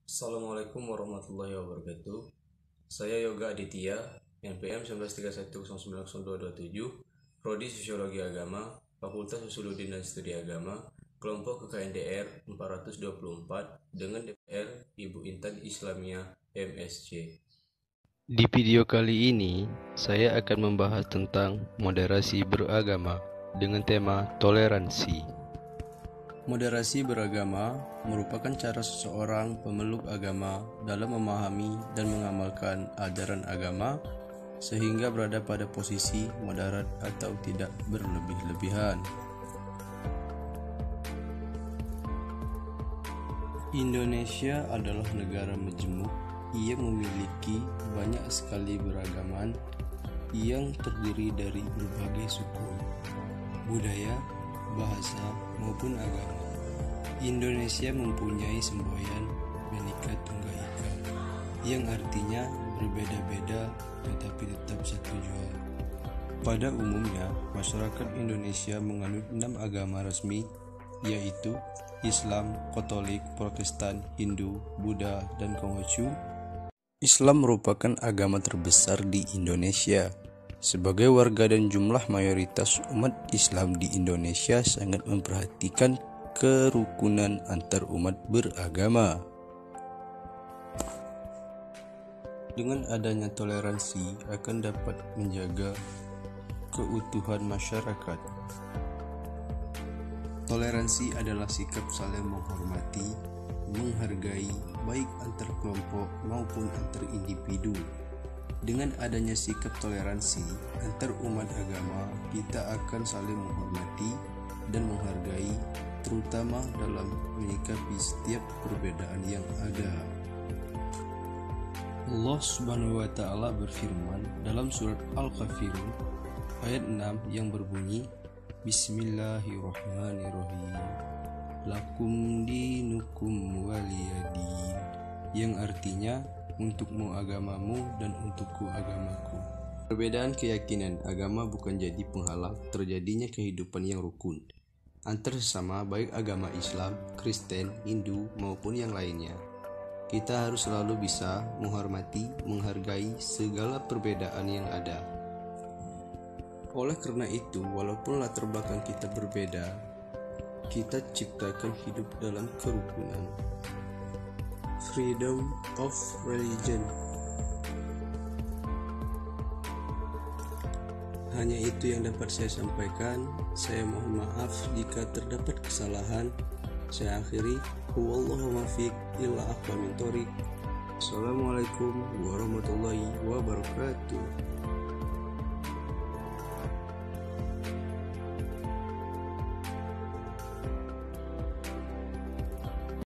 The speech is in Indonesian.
Assalamualaikum warahmatullahi wabarakatuh. Saya Yoga Aditya, NPM 1931090227, Prodi Sosiologi Agama, Fakultas Usuluddin dan Studi Agama, Kelompok KKNDR 424 dengan DPR Ibu Intan Islamiyah MSc. Di video kali ini, saya akan membahas tentang moderasi beragama dengan tema toleransi. Moderasi beragama merupakan cara seseorang pemeluk agama dalam memahami dan mengamalkan ajaran agama sehingga berada pada posisi moderat atau tidak berlebih-lebihan. Indonesia adalah negara majemuk yang memiliki banyak sekali beragaman yang terdiri dari berbagai suku, budaya, bahasa, maupun agama. Indonesia mempunyai semboyan Bhinneka Tunggal Ika yang artinya berbeda-beda tetapi tetap satu jua. Pada umumnya, masyarakat Indonesia menganut 6 agama resmi, yaitu Islam, Katolik, Protestan, Hindu, Buddha, dan Konghucu. Islam merupakan agama terbesar di Indonesia. Sebagai warga dan jumlah mayoritas umat Islam di Indonesia sangat memperhatikan kerukunan antar umat beragama. Dengan adanya toleransi akan dapat menjaga keutuhan masyarakat. Toleransi adalah sikap saling menghormati, menghargai baik antar kelompok maupun antar individu. Dengan adanya sikap toleransi antar umat agama, kita akan saling menghormati dan menghargai, terutama dalam menyikapi setiap perbedaan yang ada. Allah Subhanahu wa Ta'ala berfirman dalam surat Al-Kafirun ayat 6 yang berbunyi, Bismillahirrahmanirrahim, Lakum dinukum waliyadin, yang artinya untukmu agamamu dan untukku agamaku. Perbedaan keyakinan agama bukan jadi penghalang terjadinya kehidupan yang rukun antar sesama, baik agama Islam, Kristen, Hindu maupun yang lainnya. Kita harus selalu bisa menghormati, menghargai segala perbedaan yang ada. Oleh karena itu, walaupun latar belakang kita berbeda, kita ciptakan hidup dalam kerukunan. Freedom of religion. Hanya itu yang dapat saya sampaikan. Saya mohon maaf jika terdapat kesalahan. Saya akhiri. Wallahu muwaffiq ila aqwamit thoriq. Assalamualaikum warahmatullahi wabarakatuh.